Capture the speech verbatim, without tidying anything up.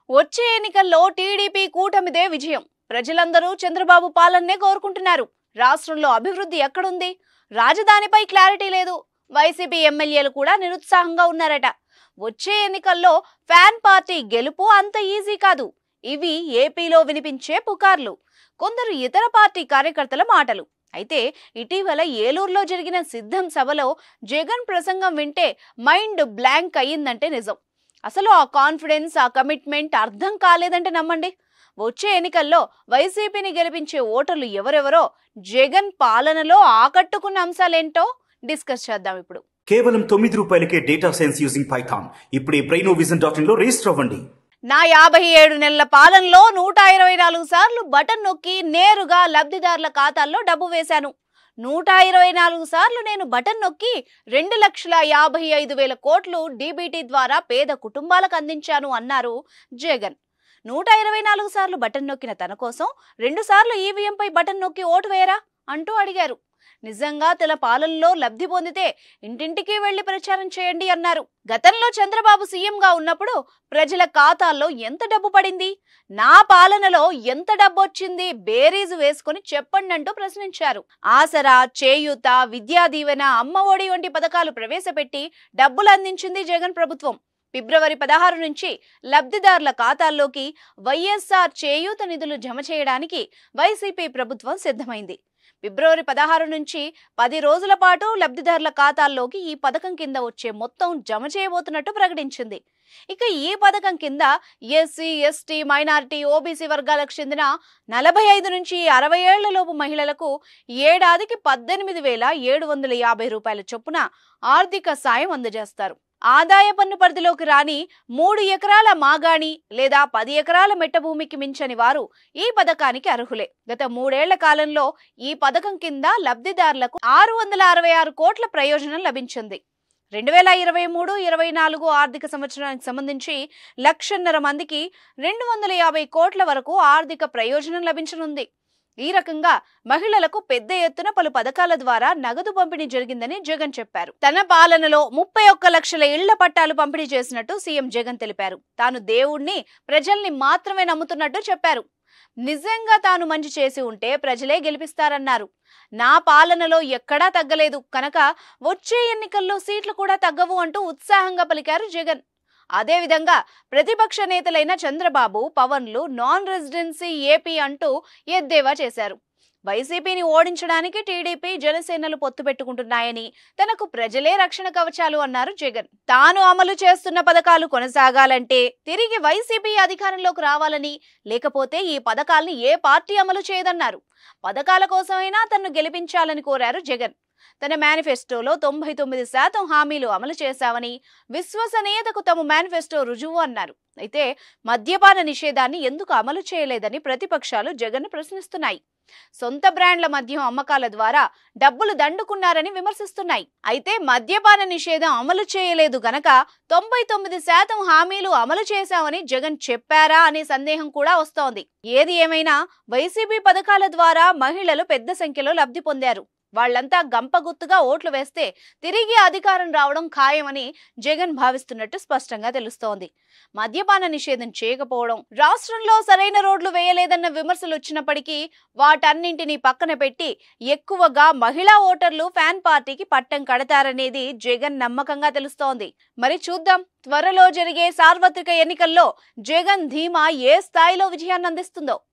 వచ్చే ఎన్నికల్లో టీడీపీ కూటమిదే విజయం. ప్రజలందరూ చంద్రబాబు పాలననే కోరుకుంటున్నారు. రాష్ట్రంలో అభివృద్ధి ఎక్కడుంది? రాజధానిపై క్లారిటీ లేదు. వైసీపీ ఎమ్మెల్యేలు కూడా నిరుత్సాహంగా ఉన్నారట. వచ్చే ఎన్నికల్లో ఫ్యాన్ పార్టీ గెలుపు అంత ఈజీ కాదు. ఇవి ఏపీలో వినిపించే పుకార్లు, కొందరు ఇతర పార్టీ కార్యకర్తల మాటలు. అయితే ఇటీవల ఏలూరులో జరిగిన సిద్ధం సభలో జగన్ ప్రసంగం వింటే మైండ్ బ్లాంక్ అయ్యిందంటే నిజం. అసలు ఆ కాన్ఫిడెన్స్, ఆ కమిట్మెంట్ అర్థం కాలేదంటే నమ్మండి. వచ్చే ఎన్నికల్లో వైసీపీని గెలిపించే ఓటర్లు ఎవరెవరో, జగన్ పాలనలో ఆకట్టుకున్న అంశాలేంటో డిస్కస్ చేద్దాం ఇప్పుడు. కేవలం తొమ్మిది రూపాయలకే డేటా సైన్స్ యూజింగ్ పైథాన్. ఇప్పుడే బ్రెయినోవిజన్ డాట్ ఇన్ లో రిజిస్టర్ అవ్వండి. నా యాభై ఏడు నెలల పాలనలో నూట ఇరవై నాలుగు సార్లు బటన్ నొక్కి నేరుగా లబ్ధిదారుల ఖాతాల్లో డబ్బు వేశాను. నూట ఇరవై నాలుగు సార్లు నేను బటన్ నొక్కి రెండు లక్షల యాభై ఐదు వేల కోట్లు డీబీటీ ద్వారా పేద కుటుంబాలకు అందించాను అన్నారు జగన్. నూట ఇరవై నాలుగు సార్లు బటన్ నొక్కిన తన కోసం రెండు సార్లు ఈవీఎంపై బటన్ నొక్కి ఓటు వేయరా అంటూ అడిగారు. నిజంగా తన పాలనలో లబ్ధి పొందితే ఇంటింటికి వెళ్లి ప్రచారం చేయండి అన్నారు. గతంలో చంద్రబాబు సీఎంగా ఉన్నప్పుడు ప్రజల ఖాతాల్లో ఎంత డబ్బు పడింది, నా పాలనలో ఎంత డబ్బు వచ్చింది బేరీజు వేసుకుని చెప్పండి అంటూ ప్రశ్నించారు. ఆసరా, చేయూత, విద్యా దీవెన, అమ్మ ఒడి వంటి పథకాలు ప్రవేశపెట్టి డబ్బులు అందించింది జగన్ ప్రభుత్వం. ఫిబ్రవరి పదహారు నుంచి లబ్ధిదారుల ఖాతాల్లోకి వైఎస్ఆర్ చేయూత నిధులు జమ చేయడానికి వైసీపీ ప్రభుత్వం సిద్ధమైంది. ఫిబ్రవరి పదహారు నుంచి పది రోజుల పాటు లబ్ధిదారుల ఖాతాల్లోకి ఈ పథకం కింద వచ్చే మొత్తం జమ చేయబోతున్నట్టు ప్రకటించింది. ఇక ఈ పథకం కింద ఎస్సీ, ఎస్టీ, మైనారిటీ, ఓబీసీ వర్గాలకు చెందిన నలభై ఐదు నుంచి అరవై ఏళ్లలోపు మహిళలకు ఏడాదికి పద్దెనిమిది వేల ఏడు వందల యాభై రూపాయల చొప్పున ఆర్థిక సాయం అందజేస్తారు. ఆదాయ పన్ను పరిధిలోకి రాని మూడు ఎకరాల మాగాణి లేదా పది ఎకరాల మెట్ట భూమికి మించని వారు ఈ పథకానికి అర్హులే. గత మూడేళ్ల కాలంలో ఈ పథకం కింద లబ్ధిదారులకు ఆరు వందల అరవై ఆరు కోట్ల ప్రయోజనం లభించింది. రెండు వేల ఇరవై మూడు ఇరవై నాలుగు ఆర్థిక సంవత్సరానికి సంబంధించి లక్షన్నర మందికి రెండు వందల యాభై కోట్ల వరకు ఆర్థిక ప్రయోజనం లభించనుంది. ఈ రకంగా మహిళలకు పెద్ద ఎత్తున పలు పథకాల ద్వారా నగదు పంపిణీ జరిగిందని జగన్ చెప్పారు. తన పాలనలో ముప్పై ఒక్క లక్షల ఇళ్ల పట్టాలు పంపిణీ చేసినట్టు సీఎం జగన్ తెలిపారు. తాను దేవుణ్ణి, ప్రజల్ని మాత్రమే నమ్ముతున్నట్టు చెప్పారు. నిజంగా తాను మంచి చేసి ఉంటే ప్రజలే గెలిపిస్తారన్నారు. నా పాలనలో ఎక్కడా తగ్గలేదు కనుక వచ్చే ఎన్నికల్లో సీట్లు కూడా తగ్గవు అంటూ ఉత్సాహంగా పలికారు జగన్. అదేవిధంగా ప్రతిపక్ష నేతలైన చంద్రబాబు, పవన్లు నాన్ రెసిడెన్సీ ఏపీ అంటూ ఎద్దేవా చేశారు. వైసీపీని ఓడించడానికి టీడీపీ, జనసేనలు పొత్తు పెట్టుకుంటున్నాయని, తనకు ప్రజలే రక్షణ కవచాలు అన్నారు జగన్. తాను అమలు చేస్తున్న పథకాలు కొనసాగాలంటే తిరిగి వైసీపీ అధికారంలోకి రావాలని, లేకపోతే ఈ పథకాల్ని ఏ పార్టీ అమలు చేయదన్నారు. పథకాల కోసమైనా తనను గెలిపించాలని కోరారు జగన్. తన మేనిఫెస్టోలో తొంభై తొమ్మిది శాతం హామీలు అమలు చేశామని, విశ్వసనీయతకు తమ మేనిఫెస్టో రుజువు అన్నారు. అయితే మద్యపాన నిషేధాన్ని ఎందుకు అమలు చేయలేదని ప్రతిపక్షాలు జగన్ ప్రశ్నిస్తున్నాయి. సొంత బ్రాండ్ల మద్యం అమ్మకాల ద్వారా డబ్బులు దండుకున్నారని విమర్శిస్తున్నాయి. అయితే మద్యపాన నిషేధం అమలు చేయలేదు గనక తొంభై తొమ్మిది శాతం హామీలు అమలు చేశామని జగన్ చెప్పారా అనే సందేహం కూడా వస్తోంది. ఏది ఏమైనా వైసీపీ పథకాల ద్వారా మహిళలు పెద్ద సంఖ్యలో లబ్ధి పొందారు. వాళ్లంతా గంపగుత్తుగా ఓట్లు వేస్తే తిరిగి అధికారం రావడం ఖాయమని జగన్ భావిస్తున్నట్టు స్పష్టంగా తెలుస్తోంది. మద్యపాన నిషేధం చేయకపోవడం, రాష్ట్రంలో సరైన రోడ్లు వేయలేదన్న విమర్శలు వచ్చినప్పటికీ వాటన్నింటినీ పక్కన పెట్టి ఎక్కువగా మహిళా ఓటర్లు ఫ్యాన్ పార్టీకి పట్టం కడతారనేది జగన్ నమ్మకంగా తెలుస్తోంది. మరి చూద్దాం, త్వరలో జరిగే సార్వత్రిక ఎన్నికల్లో జగన్ ధీమా ఏ స్థాయిలో విజయాన్ని అందిస్తుందో.